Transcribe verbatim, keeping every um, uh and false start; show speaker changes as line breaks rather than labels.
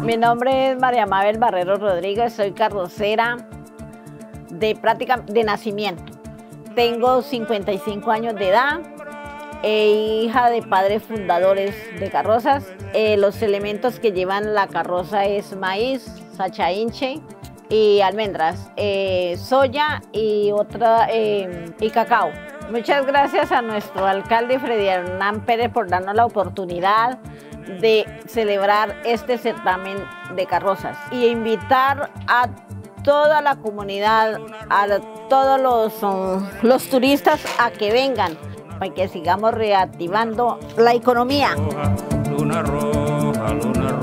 Mi nombre es María Mabel Barrero Rodríguez, soy carrocera de práctica de nacimiento. Tengo cincuenta y cinco años de edad, e hija de padres fundadores de carrozas. Eh, los elementos que llevan la carroza es maíz, sachainche y almendras, eh, soya y otra eh, y cacao. Muchas gracias a nuestro alcalde Freddy Hernán Pérez por darnos la oportunidad de celebrar este certamen de carrozas y invitar a toda la comunidad, a todos los, um, los turistas a que vengan para que sigamos reactivando la economía.
Luna roja, luna roja.